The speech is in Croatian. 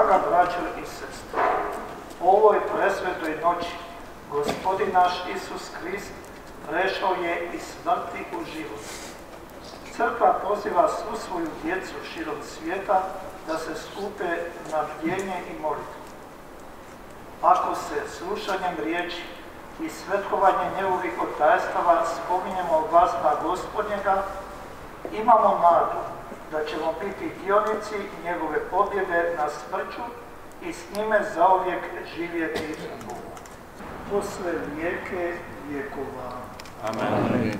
Draga braćo i sestre, u ovoj presvetoj noći Gospodin naš Isus Krist prešao je iz smrti u život. Crkva poziva svu svoju djecu širom svijeta da se skupe na bdjenje i molitvu. Ako se slušanjem riječi i svetkovanjem njegovih otajstava spominjemo glasa Gospodnjega, imamo nadu da ćemo biti dionici njegove pobjede na smrću i s njime zauvijek živjeti u Bogu. Posle vijeke vjekova. Amen.